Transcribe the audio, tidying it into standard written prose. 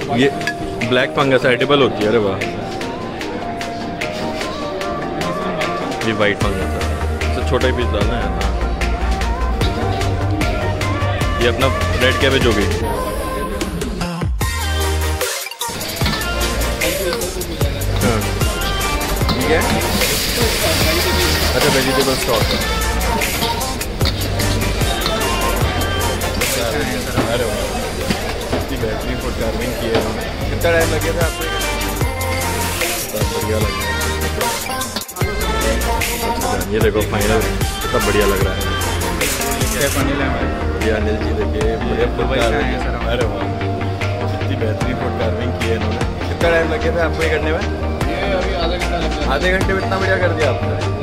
ये black fungus edible होती है। अरे वाह, ये वाइट फंगस है, इससे छोटा ही पीस डालना है ना। ये अपना रेड कैबेज हो गई। हाँ ठीक है। अच्छा वेजिटेबल स्टॉक। अरे वाह, इतनी बेहतरीन फूड कार्विंग की है उन्होंने। कितना टाइम लगे था आपको? बहुत बढ़िया लग रहा है। ये देखो फाइनल कितना बढ़िया लग रहा है। ये अनिल जी देखिए बढ़िया फूड कार्विंग। अरे वाह, इतनी बेहतरीन फूड कार्विंग की है इन्होंने। कितना टाइम लगे थे आपको ये करने में? ये अभी आधा घंटा लगा। आधे घंटे में इतना बढ़िया कर दिया आपने?